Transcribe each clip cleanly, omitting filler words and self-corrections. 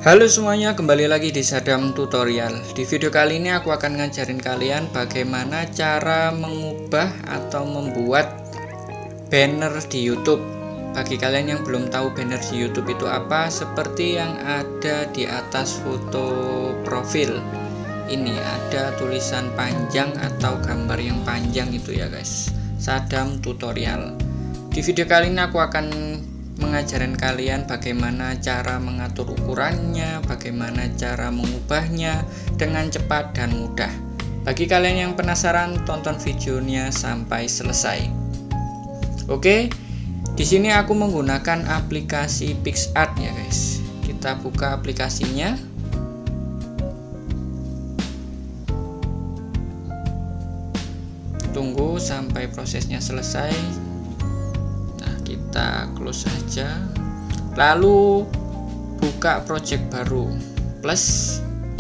Halo semuanya, kembali lagi di Sadam Tutorial. Di video kali ini aku akan ngajarin kalian bagaimana cara mengubah atau membuat banner di YouTube. Bagi kalian yang belum tahu banner di YouTube itu apa, seperti yang ada di atas foto profil. Ini ada tulisan panjang atau gambar yang panjang itu ya guys. Sadam Tutorial. Di video kali ini aku akan mengajarin kalian bagaimana cara mengatur ukurannya, bagaimana cara mengubahnya dengan cepat dan mudah. Bagi kalian yang penasaran, tonton videonya sampai selesai. Oke, di sini aku menggunakan aplikasi PicsArt ya guys. Kita buka aplikasinya. Tunggu sampai prosesnya selesai. Kita close saja, lalu buka project baru plus,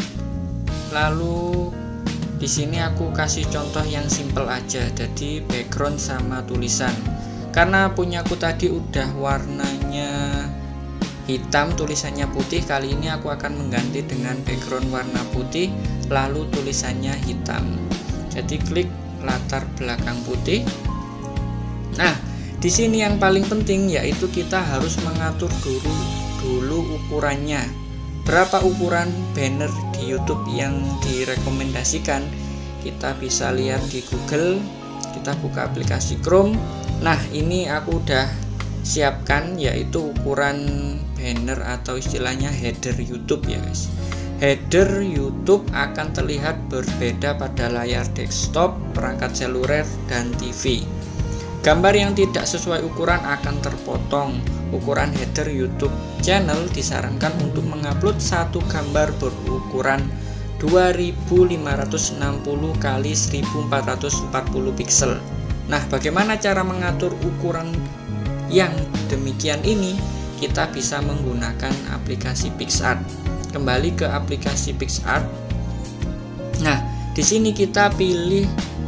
lalu di sini aku kasih contoh yang simple aja, jadi background sama tulisan. Karena punyaku tadi udah warnanya hitam, tulisannya putih, kali ini aku akan mengganti dengan background warna putih lalu tulisannya hitam. Jadi klik latar belakang putih. Nah, di sini yang paling penting yaitu kita harus mengatur dulu ukurannya. Berapa ukuran banner di YouTube yang direkomendasikan? Kita bisa lihat di Google. Kita buka aplikasi Chrome. Nah, ini aku udah siapkan yaitu ukuran banner atau istilahnya header YouTube ya guys. Header YouTube akan terlihat berbeda pada layar desktop, perangkat seluler, dan TV. Gambar yang tidak sesuai ukuran akan terpotong. Ukuran header YouTube channel disarankan untuk mengupload satu gambar berukuran 2560 x 1440 pixel. Nah, bagaimana cara mengatur ukuran yang demikian ini? Kita bisa menggunakan aplikasi PicsArt. Kembali ke aplikasi PicsArt. Nah, di sini kita pilih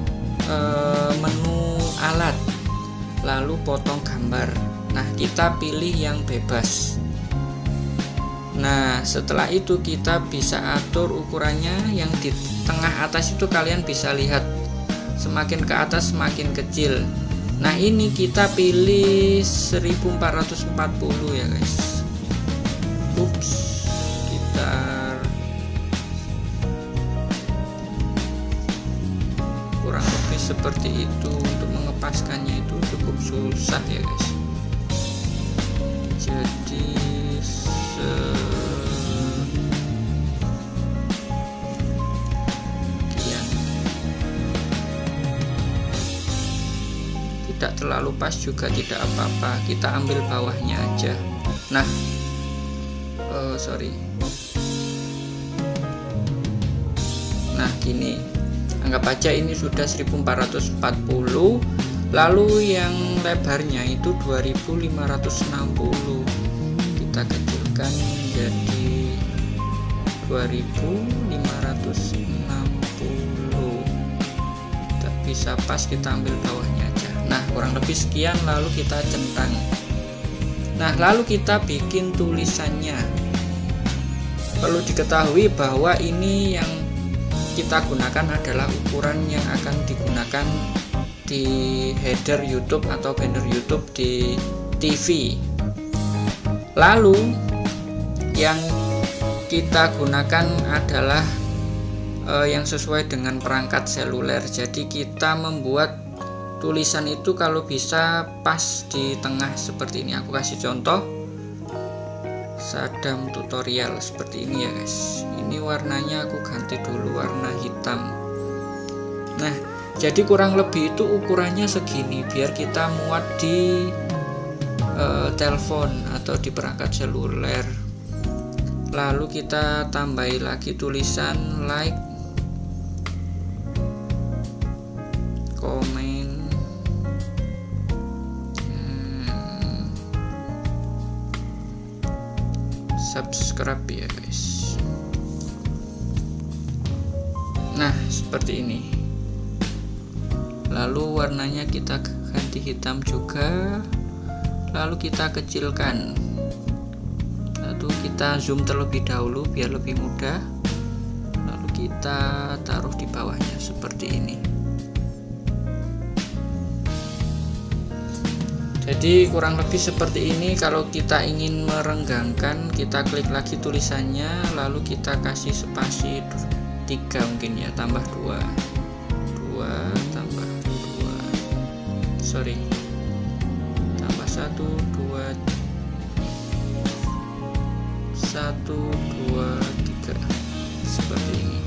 menu alat, lalu potong gambar. Nah, kita pilih yang bebas. Nah, setelah itu kita bisa atur ukurannya. Yang di tengah atas itu kalian bisa lihat, semakin ke atas semakin kecil. Nah, ini kita pilih 1440 ya guys. Ups, kurang lebih seperti itu. Untuk mengepaskannya itu cukup susah ya guys. Jadi sekian, tidak terlalu pas juga tidak apa-apa, kita ambil bawahnya aja. Nah, nah gini, anggap aja ini sudah 1440. Lalu yang lebarnya itu 2560. Kita kecilkan menjadi 2560. Tidak bisa pas, kita ambil bawahnya aja. Nah, kurang lebih sekian, lalu kita centang. Nah, lalu kita bikin tulisannya. Perlu diketahui bahwa ini yang kita gunakan adalah ukuran yang akan digunakan di header YouTube atau banner YouTube di TV. Lalu yang kita gunakan adalah yang sesuai dengan perangkat seluler. Jadi kita membuat tulisan itu kalau bisa pas di tengah seperti ini. Aku kasih contoh Sadam Tutorial seperti ini ya guys. Ini warnanya aku ganti dulu warna hitam. Nah, jadi kurang lebih itu ukurannya segini biar kita muat di telepon atau di perangkat seluler. Lalu kita tambahi lagi tulisan like, komen, subscribe ya guys. Nah, seperti ini. Lalu warnanya kita ganti hitam juga, lalu kita kecilkan. Lalu kita zoom terlebih dahulu biar lebih mudah. Lalu kita taruh di bawahnya seperti ini. Jadi kurang lebih seperti ini. Kalau kita ingin merenggangkan, kita klik lagi tulisannya, lalu kita kasih spasi 3 mungkin ya, tambah 2 tambah 2, sorry, tambah 1 2 1 2 3 seperti ini.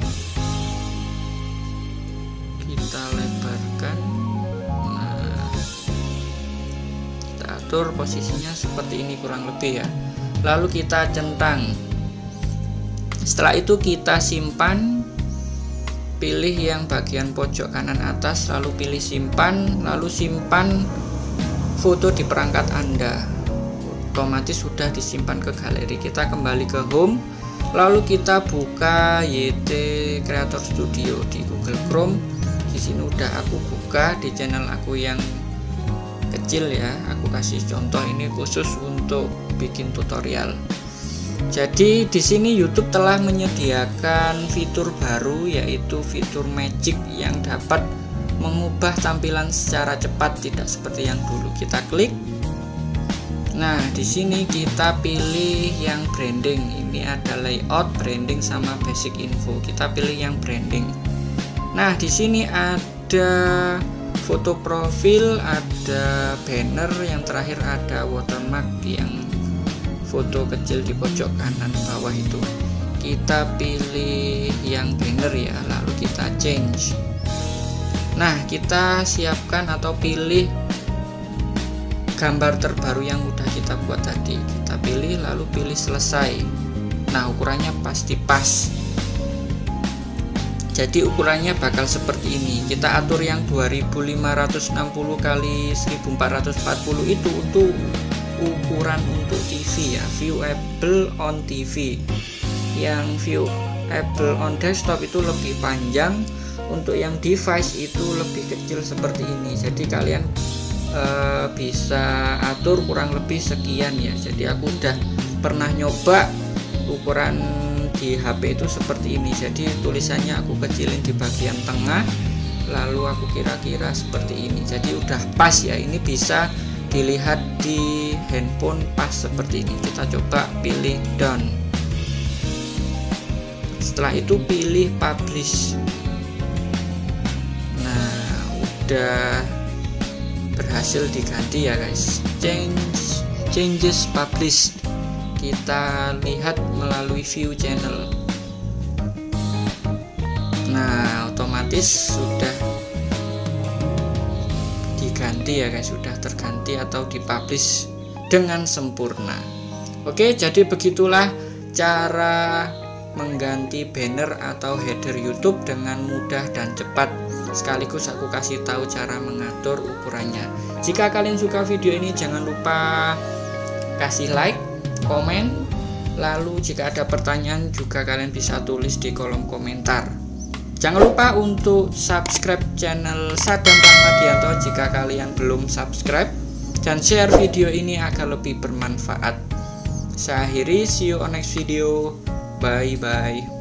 Kita lebarkan. Nah, kita atur posisinya seperti ini kurang lebih ya. Lalu kita centang. Setelah itu kita simpan. Pilih yang bagian pojok kanan atas, lalu pilih simpan, lalu simpan foto di perangkat Anda. Otomatis sudah disimpan ke galeri. Kita kembali ke home, lalu kita buka YT Creator Studio di Google Chrome. Di sini udah aku buka di channel aku yang kecil ya. Aku kasih contoh, ini khusus untuk bikin tutorial. Jadi di sini YouTube telah menyediakan fitur baru, yaitu fitur Magic yang dapat mengubah tampilan secara cepat, tidak seperti yang dulu. Kita klik. Nah, di sini kita pilih yang branding. Ini ada layout, branding sama basic info. Kita pilih yang branding. Nah, di sini ada foto profil, ada banner, yang terakhir ada watermark yang foto kecil di pojok kanan bawah itu. Kita pilih yang banner ya, lalu kita change. Nah, kita siapkan atau pilih gambar terbaru yang udah kita buat tadi. Kita pilih, lalu pilih selesai. Nah, ukurannya pasti pas. Jadi ukurannya bakal seperti ini. Kita atur yang 2560 kali 1440 itu untuk ukuran untuk TV ya, viewable on TV. Yang viewable on desktop itu lebih panjang, untuk yang device itu lebih kecil seperti ini. Jadi kalian bisa atur kurang lebih sekian ya. Jadi aku udah pernah nyoba ukuran di HP itu seperti ini. Jadi tulisannya aku kecilin di bagian tengah, lalu aku kira-kira seperti ini. Jadi udah pas ya, ini bisa dilihat di handphone pas seperti ini. Kita coba pilih done. Setelah itu pilih publish. Nah, udah berhasil diganti ya guys. Changes published. Kita lihat melalui view channel. Nah, otomatis sudah diganti ya guys, sudah terganti atau dipublish dengan sempurna. Oke, jadi begitulah cara mengganti banner atau header YouTube dengan mudah dan cepat. Sekaligus aku kasih tahu cara mengatur ukurannya. Jika kalian suka video ini, jangan lupa kasih like, komen, lalu jika ada pertanyaan juga kalian bisa tulis di kolom komentar. Jangan lupa untuk subscribe channel Sadam Rahmadianto jika kalian belum subscribe, dan share video ini agar lebih bermanfaat. Saya akhiri, see you on next video. Bye bye.